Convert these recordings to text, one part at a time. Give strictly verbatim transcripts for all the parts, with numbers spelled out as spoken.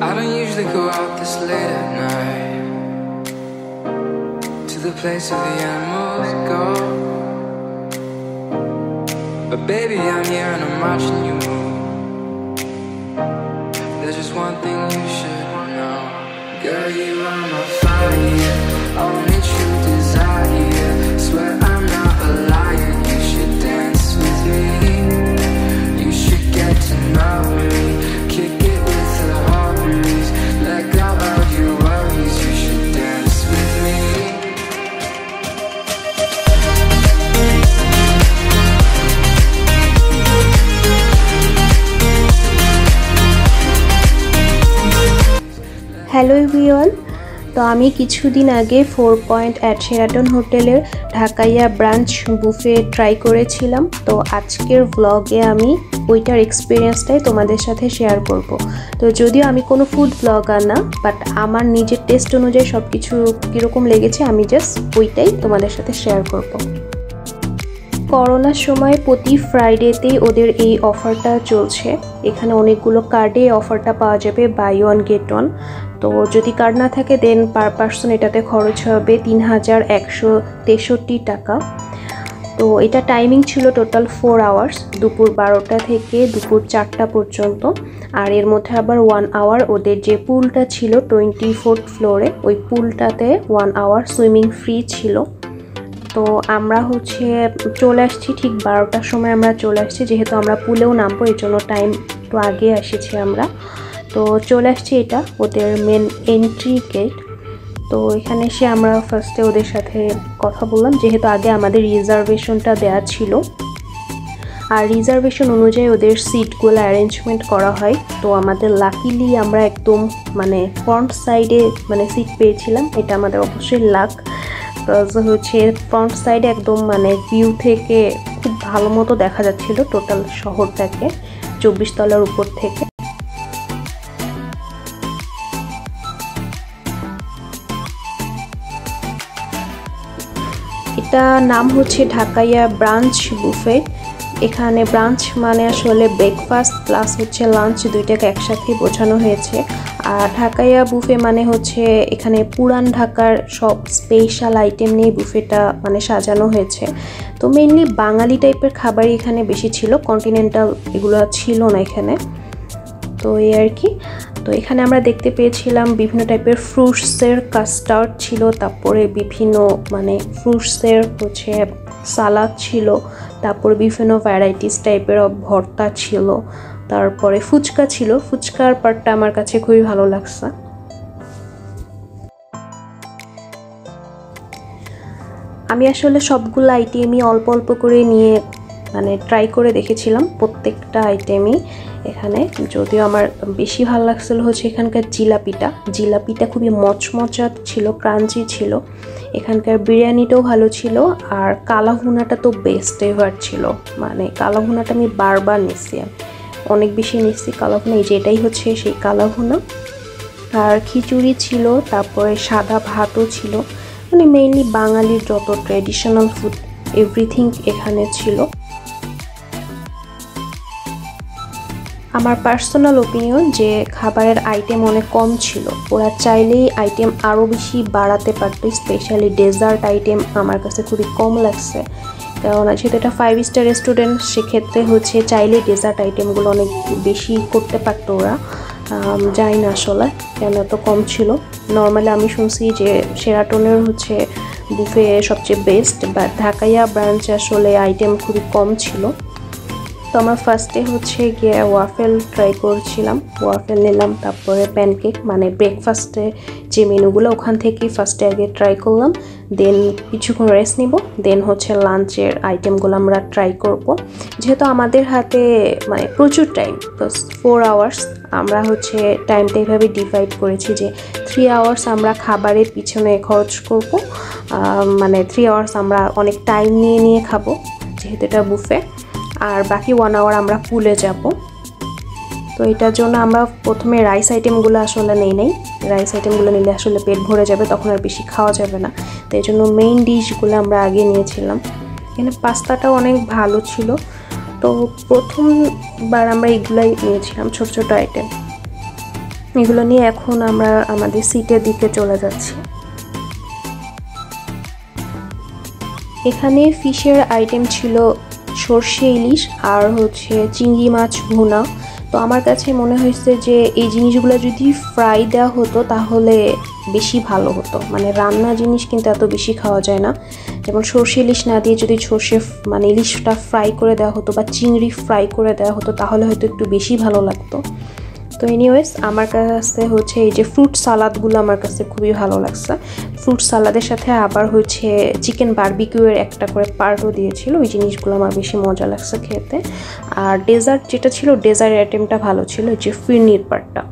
I don't usually go out this late at night to the place where the animals go, but baby I'm here and I'm watching you move. There's just one thing you should know, girl, you are my fire, only true desire. Swear I'm not a liar, you should dance with me. You should get to know me, kick it with the homies, let go of your worries. You should dance with me. Hello everyone, তো আমি কিছুদিন আগে four point at Sheraton হোটেলের ঢাকাইয়া brunch buffet try করেছিলাম। তো আজকের ব্লগে আমি ওইটার এক্সপিরিয়েন্সটাই তোমাদের সাথে শেয়ার করব। তো যদিও আমি কোনো ফুড ব্লগার না, বাট আমার নিজের টেস্ট অনুযায়ী সব কিছু কীরকম লেগেছে আমি জাস্ট ওইটাই তোমাদের সাথে শেয়ার করব। করোনার সময় প্রতি ফ্রাইডেতেই ওদের এই অফারটা চলছে। এখানে অনেকগুলো কার্ডে এই অফারটা পাওয়া যাবে, বাই ওয়ান গেট ওয়ান। তো যদি কার্ড না থাকে দেন পার পার্সন এটাতে খরচ হবে তিন হাজার একশো তেষট্টি টাকা। তো এটা টাইমিং ছিল টোটাল ফোর আওয়ার্স, দুপুর বারোটা থেকে দুপুর চারটা পর্যন্ত। আর এর মধ্যে আবার ওয়ান আওয়ার ওদের যে পুলটা ছিল টোয়েন্টি ফোর্থ ফ্লোরে, ওই পুলটাতে ওয়ান আওয়ার সুইমিং ফ্রি ছিল। তো আমরা হচ্ছে চলে আসছি ঠিক বারোটার সময় আমরা চলে আসছি, যেহেতু আমরা পুলেও নামবো এই জন্য টাইম একটু আগে এসেছি আমরা। তো চলে আসছি, এটা ওদের মেন এন্ট্রি গেট। তো এখানে এসে আমরা ফার্স্টে ওদের সাথে কথা বললাম, যেহেতু আগে আমাদের রিজার্ভেশনটা দেওয়া ছিল আর রিজার্ভেশন অনুযায়ী ওদের সিটগুলো অ্যারেঞ্জমেন্ট করা হয়। তো আমাদের লাকিলি আমরা একদম মানে ফ্রন্ট সাইডে মানে সিট পেয়েছিলাম, এটা আমাদের অবশ্যই লাক। হচ্ছে ফ্রন্ট সাইডে একদম মানে ভিউ থেকে খুব ভালো মতো দেখা যাচ্ছিল টোটাল শহরটাকে চব্বিশ তলার উপর থেকে। এটা নাম হচ্ছে ঢাকাইয়া ব্রাঞ্চ বুফে। এখানে ব্রাঞ্চ মানে আসলে ব্রেকফাস্ট প্লাস হচ্ছে লাঞ্চ দুইটাকে একসাথে বোঝানো হয়েছে। আর ঢাকাইয়া বুফে মানে হচ্ছে এখানে পুরান ঢাকার সব স্পেশাল আইটেম নিয়ে বুফেটা মানে সাজানো হয়েছে। তো মেইনলি বাঙালি টাইপের খাবারই এখানে বেশি ছিল, কন্টিনেন্টাল এগুলো ছিল না এখানে। তো এই আর কি। তো এখানে আমরা দেখতে পেয়েছিলাম বিভিন্ন টাইপের ফ্রুটসের কাস্টার্ড ছিল, তারপরে বিভিন্ন মানে ফ্রুটসের হচ্ছে সালাদ ছিল, তারপরে বিভিন্ন ভ্যারাইটিস টাইপের ভর্তা ছিল, তারপরে ফুচকা ছিল। ফুচকার পার্টটা আমার কাছে খুবই ভালো লাগছে। আমি আসলে সবগুলো আইটেমই অল্প অল্প করে নিয়ে মানে ট্রাই করে দেখেছিলাম প্রত্যেকটা আইটেমই এখানে। যদিও আমার বেশি ভালো লাগছিল হচ্ছে এখানকার জিলাপিটা। জিলাপিটা খুবই মচমচা ছিল, ক্রাঞ্চি ছিল। এখানকার বিরিয়ানিটাও ভালো ছিল। আর কালাভুনাটা তো বেস্ট এভার ছিল, মানে কালাভুনাটা আমি বারবার নিচ্ছি, অনেক বেশি নিচ্ছি কালাভুনা। এই যে এটাই হচ্ছে সেই কালাভুনা। আর খিচুড়ি ছিল, তারপরে সাদা ভাতও ছিল, মানে মেইনলি বাঙালির যত ট্র্যাডিশনাল ফুড এভরিথিং এখানে ছিল। আমার পার্সোনাল ওপিনিয়ন যে খাবারের আইটেম অনেক কম ছিল, ওরা চাইলেই আইটেম আরও বেশি বাড়াতে পারতো। স্পেশালি ডেজার্ট আইটেম আমার কাছে খুবই কম লাগছে, কেননা যেহেতু এটা ফাইভ স্টার রেস্টুরেন্ট সেক্ষেত্রে হচ্ছে চাইলে ডেজার্ট আইটেমগুলো অনেক বেশি করতে পারতো ওরা। জানি না আসলে কেন এত কম ছিল। নর্মালি আমি শুনছি যে শেরাটনের হচ্ছে বুফে সবচেয়ে বেস্ট, বাট ঢাকাইয়া ব্রাঞ্চে আসলে আইটেম খুবই কম ছিল। তো আমরা ফার্স্টে হচ্ছে গিয়ে ওয়াফেল ট্রাই করছিলাম, ওয়াফেল নিলাম, তারপরে প্যানকেক মানে ব্রেকফাস্টে যে মেনুগুলো ওখান থেকেই ফার্স্টে আগে ট্রাই করলাম। দেন কিছুক্ষণ রেস্ট নিব, দেন হচ্ছে লাঞ্চের আইটেমগুলো আমরা ট্রাই করব। যেহেতু আমাদের হাতে মানে প্রচুর টাইম, প্লাস ফোর আওয়ার্স, আমরা হচ্ছে টাইমটা এইভাবে ডিভাইড করেছি যে থ্রি আওয়ার্স আমরা খাবারের পিছনে খরচ করব, মানে থ্রি আওয়ার্স আমরা অনেক টাইম নিয়ে নিয়ে খাবো যেহেতু এটা বুফে, আর বাকি ওয়ান আওয়ার আমরা পুলে যাব। তো এটার জন্য আমরা প্রথমে রাইস আইটেমগুলো আসলে নেই নেই রাইস আইটেমগুলো নিলে আসলে পেট ভরে যাবে, তখন আর বেশি খাওয়া যাবে না। তো এই জন্য মেইন ডিশগুলো আমরা আগে নিয়েছিলাম। এখানে পাস্তাটাও অনেক ভালো ছিল। তো প্রথমবার আমরা এগুলাই নিয়েছিলাম, ছোট ছোট আইটেম। এগুলো নিয়ে এখন আমরা আমাদের সিটের দিকে চলে যাচ্ছি। এখানে ফিশের আইটেম ছিল সর্ষে ইলিশ আর হচ্ছে চিংড়ি মাছ ভুনা। তো আমার কাছে মনে হয়েছে যে এই জিনিসগুলো যদি ফ্রাই দেওয়া হতো তাহলে বেশি ভালো হতো। মানে রান্না জিনিস কিন্তু এত বেশি খাওয়া যায় না। যেমন সর্ষে ইলিশ না দিয়ে যদি সর্ষে মানে ইলিশটা ফ্রাই করে দেওয়া হতো বা চিংড়ি ফ্রাই করে দেওয়া হতো তাহলে হয়তো একটু বেশি ভালো লাগতো। তো এনিওয়েজ আমার কাছে হচ্ছে এই যে ফ্রুট সালাদগুলো আমার কাছে খুবই ভালো লাগছে। ফ্রুট সালাদের সাথে আবার হচ্ছে চিকেন বারবিকিউয়ের একটা করে পার্টও দিয়েছিল। ওই জিনিসগুলো আমার বেশি মজা লাগছে খেতে। আর ডেজার্ট যেটা ছিল, ডেজার্ট আইটেমটা ভালো ছিল, যে ফিরনির পার্টটা।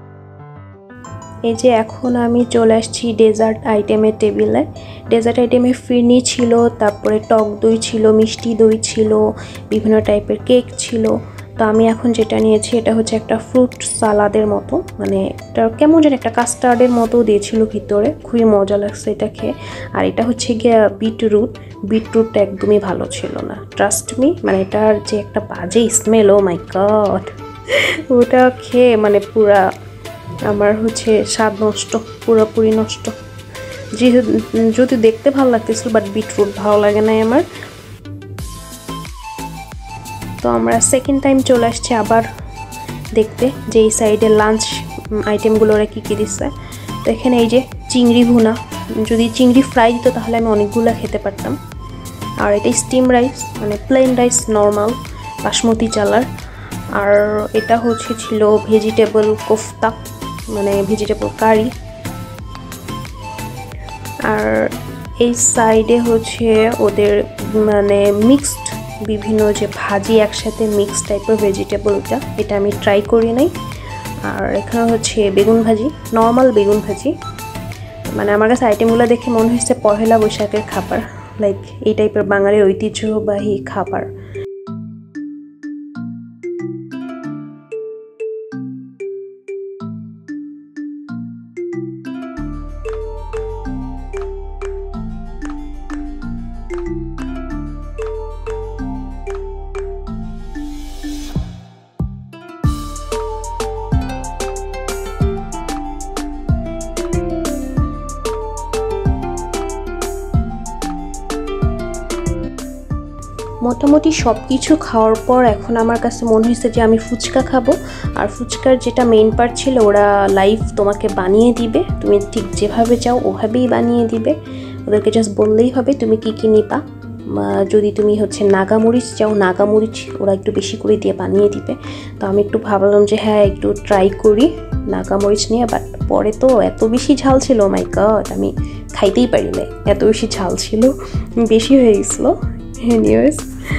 এই যে এখন আমি চলে আসছি ডেজার্ট আইটেমের টেবিলে। ডেজার্ট আইটেমে ফিরনি ছিল, তারপরে টক দই ছিল, মিষ্টি দই ছিল, বিভিন্ন টাইপের কেক ছিল। তো আমি এখন যেটা নিয়েছি এটা হচ্ছে একটা ফ্রুট সালাদের মতো, মানে এটা কেমন যেন একটা কাস্টার্ডের মতো দিয়েছিল ভিতরে, খুবই মজা লাগছে এটা খেয়ে। আর এটা হচ্ছে গিয়ে বিটরুট। বিটরুটটা একদমই ভালো ছিল না, ট্রাস্ট মি। মানে এটার যে একটা বাজে স্মেল, ও মাই গড, ওটা খেয়ে মানে পুরা আমার হচ্ছে স্বাদ নষ্ট, পুরোপুরি নষ্ট। যে যদি দেখতে ভালো লাগতেছিল বাট বিটরুট ভালো লাগে নাই আমার। তো আমরা সেকেন্ড টাইম চলে আসছি আবার দেখতে যে এই সাইডে লাঞ্চ আইটেমগুলো ওরা কী কী দিচ্ছে। তো এখানে এই যে চিংড়ি ভুনা, যদি চিংড়ি ফ্রাই দিত তাহলে আমি অনেকগুলো খেতে পারতাম। আর এটা স্টিম রাইস, মানে প্লেন রাইস নর্মাল বাসমতি চালার। আর এটা হচ্ছে ছিল ভেজিটেবল কোফতা, মানে ভেজিটেবল কারি। আর এই সাইডে হচ্ছে ওদের মানে মিক্সড বিভিন্ন যে ভাজি একসাথে মিক্স টাইপের ভেজিটেবলটা, এটা আমি ট্রাই করি নাই। আর এখানে হচ্ছে বেগুন ভাজি, নর্মাল বেগুন ভাজি। মানে আমার কাছে আইটেমগুলো দেখে মনে হচ্ছে পহেলা বৈশাখের খাবার, লাইক এই টাইপের বাঙালির ঐতিহ্যবাহী খাবার। মোটামুটি সব কিছু খাওয়ার পর এখন আমার কাছে মনে হয়েছে যে আমি ফুচকা খাবো। আর ফুচকার যেটা মেইন পার্ট ছিল, ওরা লাইভ তোমাকে বানিয়ে দিবে, তুমি ঠিক যেভাবে চাও ওভাবেই বানিয়ে দিবে। ওদেরকে জাস্ট বললেই হবে তুমি কী কী নিবা। যদি তুমি হচ্ছে নাগামরিচ চাও, নাগামরিচ ওরা একটু বেশি করে দিয়ে বানিয়ে দিবে। তো আমি একটু ভাবলাম যে হ্যাঁ একটু ট্রাই করি নাগামরিচ নিয়ে। বাট পরে তো এত বেশি ঝাল ছিল, মাই গড, আমি খাইতেই পারি না, এত বেশি ঝাল ছিল, বেশি হয়ে গেছিলো। এনিওয়েজ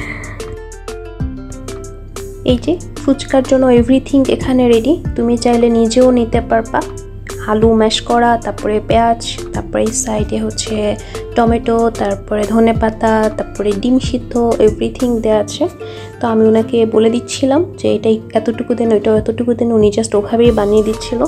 এই যে ফুচকার জন্য এভরিথিং এখানে রেডি, তুমি চাইলে নিজেও নিতে পারবা। আলু ম্যাশ করা, তারপরে পেঁয়াজ, তারপরে এই সাইডে হচ্ছে টমেটো, তারপরে ধনেপাতা, তারপরে ডিম সিদ্ধ, এভরিথিং দেওয়া আছে। তো আমি ওনাকে বলে দিচ্ছিলাম যে এটাই এতটুকু দেন, ওইটাও এতটুকু দেন, উনি জাস্ট ওভাবেই বানিয়ে দিচ্ছিল।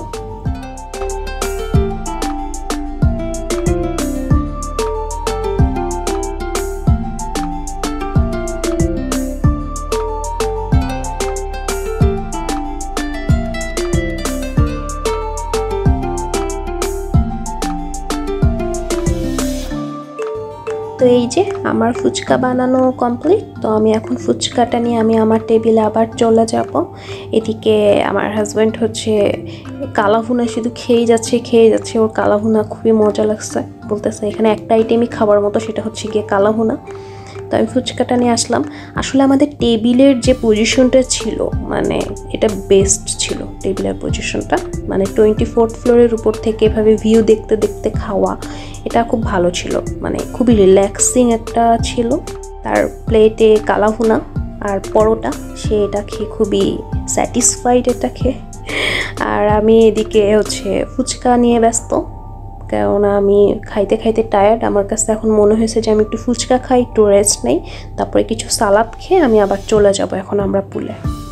তো এই যে আমার ফুচকা বানানো কমপ্লিট। তো আমি এখন ফুচকাটা নিয়ে আমি আমার টেবিলে আবার চলে যাব। এদিকে আমার হাজব্যান্ড হচ্ছে কালাভুনা শুধু খেয়ে যাচ্ছে খেয়ে যাচ্ছে ওর কালাভুনা খুবই মজা লাগছে, বলতেছে এখানে একটা আইটেমই খাবার মতো, সেটা হচ্ছে গিয়ে কালাভুনা। তো আমি ফুচকাটা নিয়ে আসলাম। আসলে আমাদের টেবিলের যে পজিশনটা ছিল, মানে এটা বেস্ট ছিল টেবিলের পজিশনটা, মানে টোয়েন্টি ফোর্থ ফ্লোরের উপর থেকে এভাবে ভিউ দেখতে দেখতে খাওয়া, এটা খুব ভালো ছিল, মানে খুবই রিল্যাক্সিং একটা ছিল। তার প্লেটে কালাভুনা আর পরোটা, সে এটা খেয়ে খুবই স্যাটিসফাইড এটা খেয়ে। আর আমি এদিকে হচ্ছে ফুচকা নিয়ে ব্যস্ত, কারণ আমি খাইতে খাইতে টায়ার্ড। আমার কাছে এখন মনে হয়েছে যে আমি একটু ফুচকা খাই, একটু রেস্ট নেই, তারপরে কিছু সালাদ খেয়ে আমি আবার চলে যাব এখন আমরা পুলে।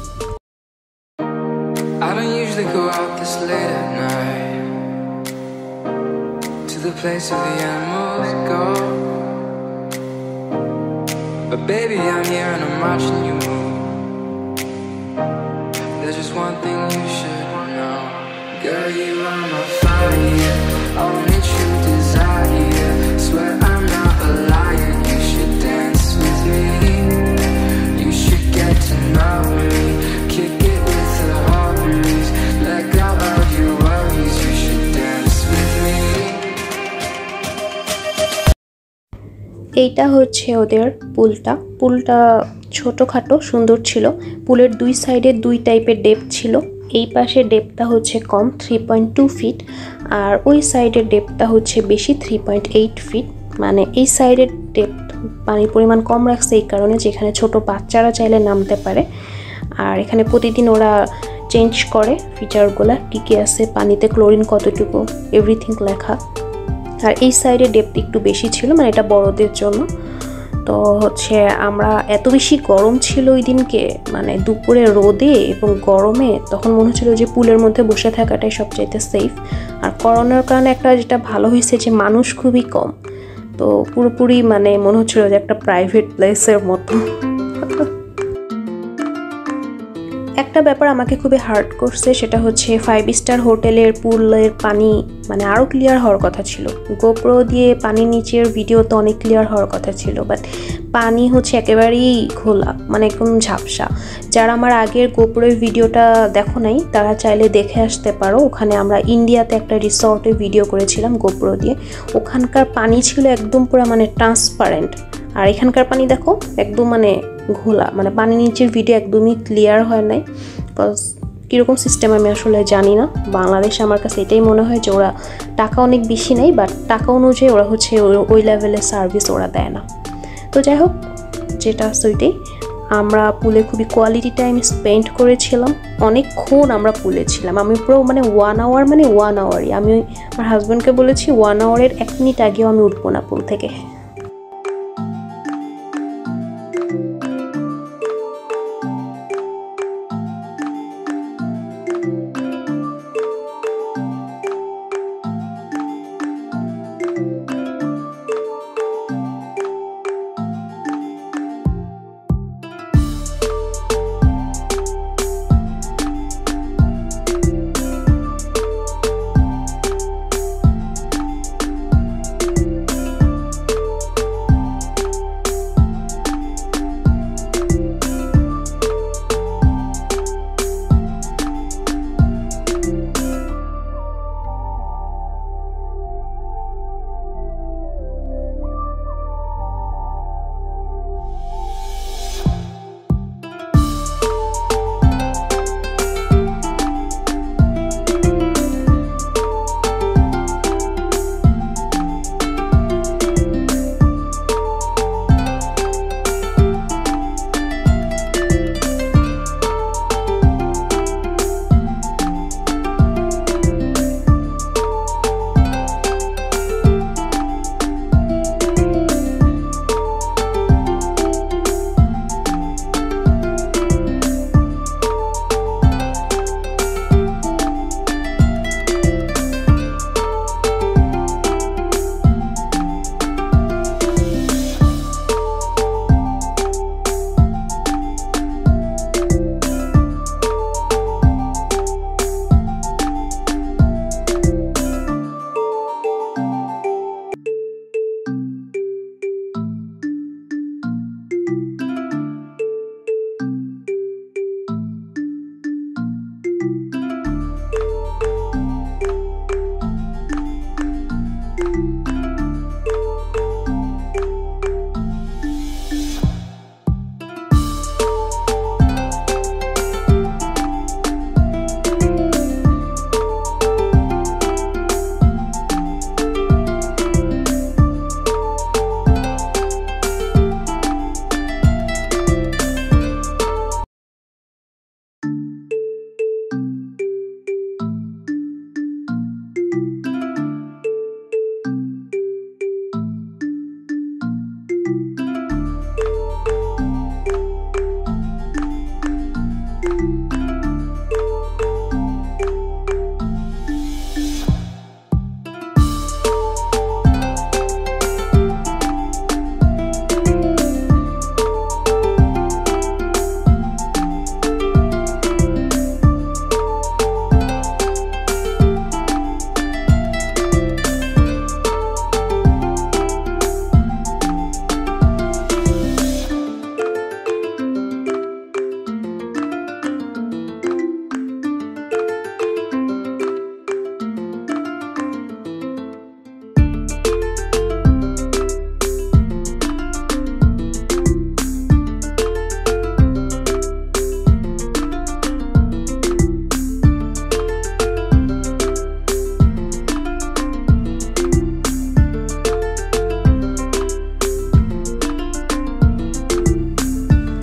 I don't usually go out this late at night to the place where the animals go, but baby I'm here and I'm watching you move. There's just one thing you should know, Girl, you are my fire, only true desire. Swear I'm not a liar, you should dance with me. You should get to know me, kick it with the hobbies. Let go of your worries, you should dance with me. এইটা হচ্ছে ওদের পুলটা পুলটা ছোটখাটো সুন্দর ছিল পুলের দুই সাইডে দুই টাইপের ডেপথ ছিল এই পাশে ডেপথটা হচ্ছে কম থ্রি পয়েন্ট টু ফিট আর ওই সাইডের ডেপথটা হচ্ছে বেশি থ্রি পয়েন্ট এইট ফিট মানে এই সাইডের ডেপথ পানির পরিমাণ কম রাখছে এই কারণে যেখানে ছোট বাচ্চারা চাইলে নামতে পারে আর এখানে প্রতিদিন ওরা চেঞ্জ করে ফিচারগুলো কী কী আছে পানিতে ক্লোরিন কতটুকু এভরিথিং লেখা আর এই সাইডে ডেপথ একটু বেশি ছিল মানে এটা বড়দের জন্য তো হচ্ছে আমরা এত বেশি গরম ছিল ওই দিনকে মানে দুপুরে রোদে এবং গরমে তখন মনে হচ্ছিল যে পুলের মধ্যে বসে থাকাটাই সবচাইতে সেফ আর করোনার কারণে একটা যেটা ভালো হয়েছে যে মানুষ খুবই কম তো পুরোপুরি মানে মনে হচ্ছিল যে একটা প্রাইভেট প্লেসের মতো একটা ব্যাপার আমাকে খুবই হার্ট করছে সেটা হচ্ছে ফাইভ স্টার হোটেলের পুলের পানি মানে আরও ক্লিয়ার হওয়ার কথা ছিল গোপ্রো দিয়ে পানির নিচের ভিডিও তো অনেক ক্লিয়ার হওয়ার কথা ছিল বাট পানি হচ্ছে একেবারেই ঘোলা মানে একদম ঝাপসা যারা আমার আগের গোপ্রোর ভিডিওটা দেখো নাই তারা চাইলে দেখে আসতে পারো ওখানে আমরা ইন্ডিয়াতে একটা রিসর্টে ভিডিও করেছিলাম গোপ্রো দিয়ে ওখানকার পানি ছিল একদম পুরো মানে ট্রান্সপারেন্ট আর এখানকার পানি দেখো একদম মানে ঘোলা মানে পানি নিচের ভিডিও একদমই ক্লিয়ার হয় নাই বিকজ কীরকম সিস্টেম আমি আসলে জানি না বাংলাদেশে আমার কাছে এটাই মনে হয় যে ওরা টাকা অনেক বেশি নেই বাট টাকা অনুযায়ী ওরা হচ্ছে ওই লেভেলের সার্ভিস ওরা দেয় না তো যাই হোক যেটা আছে ওইটাই আমরা পুলে খুবই কোয়ালিটি টাইম স্পেন্ড করেছিলাম অনেকক্ষণ আমরা পুলে ছিলাম আমি পুরো মানে ওয়ান আওয়ার মানে ওয়ান আওয়ারই আমি আমার হাজব্যান্ডকে বলেছি ওয়ান আওয়ারের এক মিনিট আগেও আমি উঠবো না পুল থেকে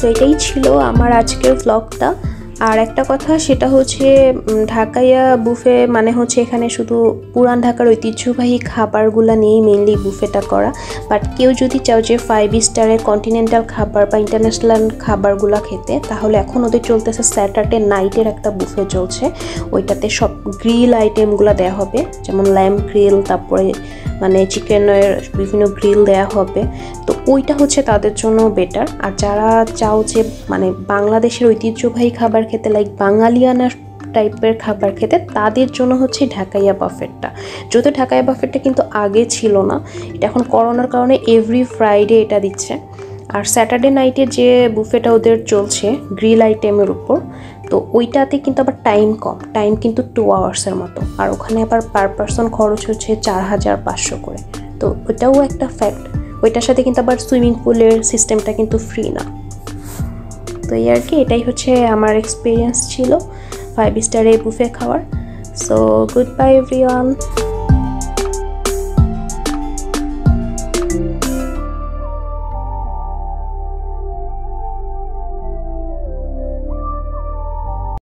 তো এটাই ছিল আমার আজকের ব্লগটা। আর একটা কথা সেটা হচ্ছে ঢাকাইয়া বুফে মানে হচ্ছে এখানে শুধু পুরান ঢাকার ঐতিহ্যবাহী খাবারগুলো নিয়েই মেইনলি বুফেটা করা। বাট কেউ যদি চাও যে ফাইভ স্টারের কন্টিনেন্টাল খাবার বা ইন্টারন্যাশনাল খাবারগুলো খেতে, তাহলে এখন ওদের চলতেছে স্যাটারডে নাইটের একটা বুফে চলছে। ওইটাতে সব গ্রিল আইটেমগুলো দেওয়া হবে, যেমন ল্যাম্প গ্রিল, তারপরে মানে চিকেনের বিভিন্ন গ্রিল দেওয়া হবে। তো ওইটা হচ্ছে তাদের জন্য বেটার। আর যারা চাও যে মানে বাংলাদেশের ঐতিহ্যবাহী খাবার খেতে, লাইক বাঙালিয়ানা টাইপের খাবার খেতে, তাদের জন্য হচ্ছে ঢাকাইয়া বাফেটটা। যদিও ঢাকাইয়া বাফেটটা কিন্তু আগে ছিল না, এটা এখন করোনার কারণে এভরি ফ্রাইডে এটা দিচ্ছে। আর স্যাটারডে নাইটে যে বুফেটা ওদের চলছে গ্রিল আইটেমের উপর, তো ওইটাতে কিন্তু আবার টাইম কম, টাইম কিন্তু টু আওয়ার্সের মতো। আর ওখানে আবার পার পারসন খরচ হচ্ছে চার হাজার পাঁচশো করে। তো ওইটাও একটা ফ্যাক্ট। ওইটার সাথে কিন্তু আবার সুইমিং পুলের সিস্টেমটা কিন্তু ফ্রি না। তো এই আর কি, এটাই হচ্ছে আমার এক্সপিরিয়েন্স ছিল ফাইভ স্টারে বুফে খাওয়ার। So goodbye everyone.